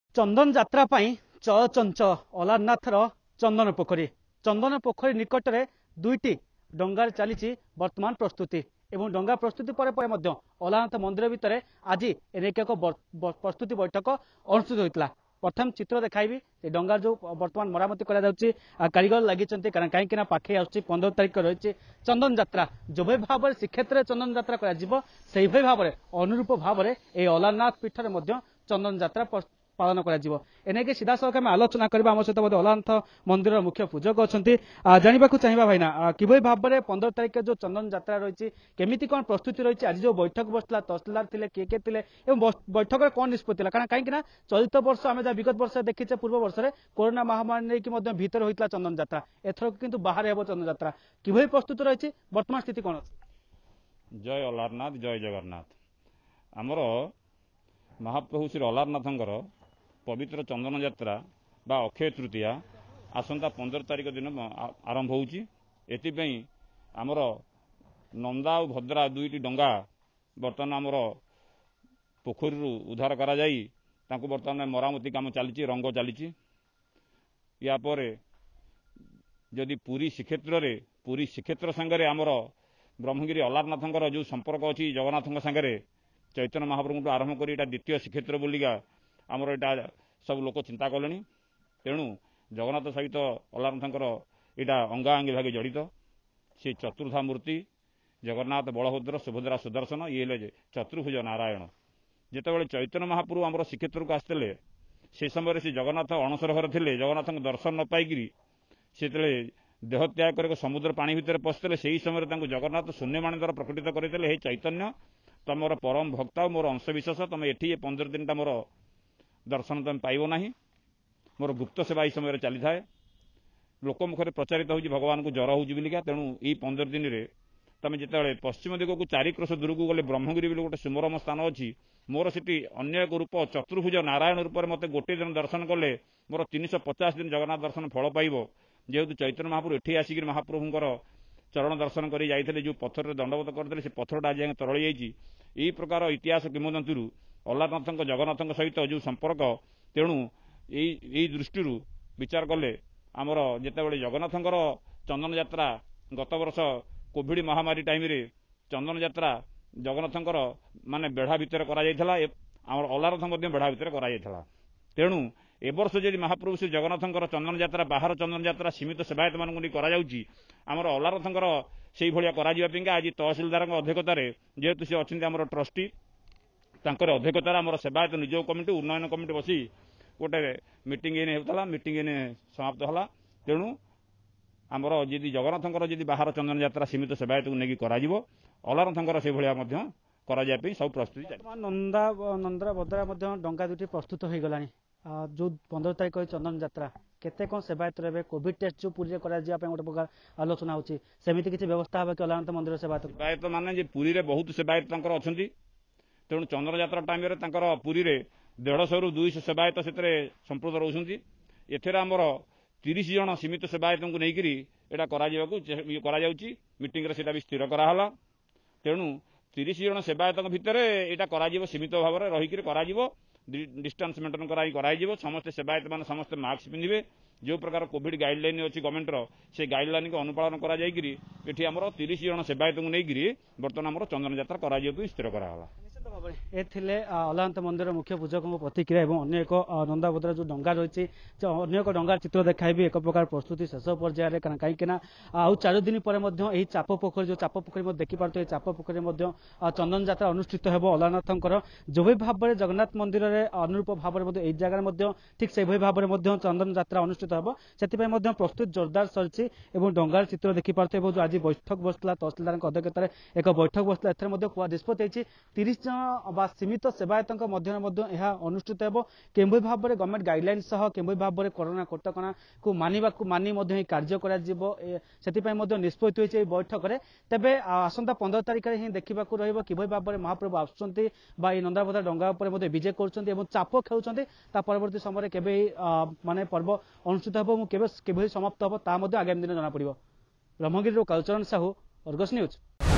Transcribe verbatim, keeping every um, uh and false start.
चंदन यात्रा चलचंचल अलारनाथर चंदन पोखरी चंदन पोखरी निकट में दुईटी डंगार चली वर्तमान प्रस्तुति एवं डंगा प्रस्तुति पर पर मध्य अलारनाथ मंदिर भितर आज एक एक प्रस्तुति बैठक अनुष्ठित होता। प्रथम चित्र देखाइबी डंगार जो वर्तमान मरामती कारीगर लगी कहीं पाखे आसुच्ची पंद्रह तारीख रही चंदन यात्रा जो भाव में श्रीक्षेत्र में चंदन यात्रा कर भाव में अनुरूप भाव में ये अलारनाथ पीठ में चंदन यात्रा पालन कर सीधा सड़क आम आलोचना करवा आम सहित अलारनाथ मंदिर मुख्य पूजक अच्छा जानवा चाहिए भाईना कि भाव में पंद्रह तारीख जो चंदन यात्रा रही केमी कौन प्रस्तुति रही आज जो बैठक बसला तहसीलदार थे किए किए थे बैठक में कौन निष्पत्ति कारण कहीं चलित वर्ष आम जहाँ विगत वर्ष देखीचे पूर्व वर्ष में कोरोना महामारी नहीं भितर होता चंदन यात्रा एथर किंतु बाहर हे चंदन यात्रा कि प्रस्तुत रही वर्तमान स्थिति कौन अच्छी। जय अलारनाथ जय जगन्नाथ आमर महाप्रभु श्री अलारनाथंकर पवित्र चंदन यात्रा बा अक्षय तृतीया आसंता पंद्रह तारीख दिन आरंभ होउची। एथिपई आमर नंदा और भद्रा दुईटी डंगा बर्तमान आमर पोखरी उद्धार करा जाई तांको बर्तमान मरामती काम चली रंग चली या पर जदि पुरी श्रीक्षेत्र रे पुरी श्रीक्षेत्र संगे आमर ब्रह्मगिरी अलारनाथंकर जो संपर्क अच्छी जगन्नाथ संगे चैतन्य महाप्रभु आरंभ कर द्वितीय श्रीक्षेत्र बोलिका आमर यहाँ सब लोक चिंता कले तेणु जगन्नाथ सहित अलारनाथंकर यहाँ अंगाअंगी भागे जड़ित से चतुर्धा मूर्ति जगन्नाथ बलभद्र सुभद्रा सुदर्शन ये हेले चतुर्भुज नारायण जितेबाला चैतन्य महाप्रभु आमर श्रीक्षेत्र को आसते से समय से जगन्नाथ अणसर घर थे जगन्नाथ दर्शन न पाई से देह त्याग कर समुद्र पानी भितर पशिले से ही समय जगन्नाथ शून्यवाणी द्वारा प्रकटित करते हे चैतन्य तुम मोर परम भक्ता मोर अंशविशेष तुम ये पंद्रह दिन टा मोर दर्शन तुम पाइब ना मोर गुप्त सेवा यही समय चली थाए लोक मुखर प्रचारित हो भगवान को ज्वर होलिका तेणु यही पंद्रह दिन में तुम जिते पश्चिम दिग को चारि क्रश दूर को गले ब्रह्मगिरी बोले गोटे सुमरम स्थान अच्छी मोर से अन्य एक रूप चतुर्भुज नारायण रूप में मत गोटे दिन दर्शन कले मोर तीन सौ पचास दिन जगन्नाथ दर्शन फल पाइब जेहेतु चैतन्य महाप्रभु एठी आसिक महाप्रभुंर चरण दर्शन कर जाते जो पत्थर दंडवत करते पत्थरटा आज तरली जाइए यही प्रकार इतिहास किंवदंती अलारनाथ जगन्नाथ सहित जो संपर्क तेणु यही दृष्टि विचार कले आमर जितेबाला जगन्नाथंकर चंदन यात्रा गत वर्ष कोविड महामारी टाइम रे चंदन यात्रा जगन्नाथंकर माने बेढ़ा भितर करा अलारनाथ बेढ़ा भितर करा तेणु ए वर्ष जदि महाप्रभु श्री जगन्नाथंकर चंदन यात्रा बाहर चंदन यात्रा सीमित सेवायत मानक आमर अलारनाथंकर से भाया कर आज तहसीलदार अध्यक्षतार जेहेतु सी अच्छे आमर ट्रस्टी तांकर अध्यक्षतार आमर सेवायत निजोग कमिटी उन्नयन कमिटी बसी गोटे मीटिंग एने होता मीटिंग एने समाप्त होला तेणु आमर जदि जगन्नाथंकर जदि बाहर चंदन यात्रा सीमित सेवायत को लेकिन करा अलारनाथंकर से भाया कर सब प्रस्तुति नंदा नंदा भद्रा डंगा दुटी प्रस्तुत हो गलानी जो पंद्रह तारीख चंदन यात्रा केते कौन सेवायत रे कोविड टेस्ट जो पूरी करा गोटे प्रकार आलोचना होची सेमिति किछि व्यवस्था हबे कि अलारनाथ मंदिर सेवायत सेवायत माने जे पुरी रे बहुत सेवायत तांकर अछंती तेणु चंदन यात्रा टाइम रे तांकर पुरी रे डेढ़ सौ रु दुई सेवायत से संप्रद रोचंती एथेर आमर तीस जन सीमित सेवायत को लेकिन यहाँ करा मीटिंग रे सेटा भी स्थिर कराला तेणु तीस जन सेवायत भितर यहाँ करा सीमित भाव में रहीकि करा डिस्टेंस मेंटेन कर समस्ते सेवायत मान समस्ते मास्क पिंधे जो प्रकार कोविड गाइडलाइन अच्छी गवर्नमेंटर से गाइडलाइन को अनुपालन कर तीस जन सेवायत को लेकिन बर्तमान आम चंदन यात्रा कर स्थिर कराला। ए थिले अलारनाथ मंदिर मुख्य पूजक प्रतिक्रिया और अन्य एक नंदाभद्रा जो डंगा रही अन्य एक डंगार चित्र देखाइबी एक प्रकार प्रस्तुति शेष पर्यायर कहीं आउ चार दिन पर चाप पोखरी जो चाप पोखरी देखिपे चाप पोखरी चंदन यात्रा अनुष्ठित हो अलारनाथंकर जो भाव में जगन्नाथ मंदिर में अनुरूप भाव में जगह ठीक से भाव में चंदन यात्रा अनुष्ठित हो से प्रस्तुत जोरदार सरी और डंगार चित्र देखिपे जो आज बैठक बसला तहसीलदार अध्यक्षतार एक बैठक बसला एथर निष्पत्ति तीस जन सीमित सेवायत अनुष्ठित हो कि भाव में गवर्नमेंट गाइडलाइन सह कि भाव में कोरोना कटकणा को मानिबा मानि कार्य कर निष्पत्ति होती बैठक में तेरे आसंता पंद्रह तारीख में ही देखा कि भाव में महाप्रभु आसुंच नंदाभद्रा डंगा विजय कर चाप खेलुंट परवर्ती समय केवे माने पर्व अनुष्ठित हो समाप्त हो आगामी दिन जना पड़ ब्रह्मगिरी कालचरण साहू अर्गस न्यूज।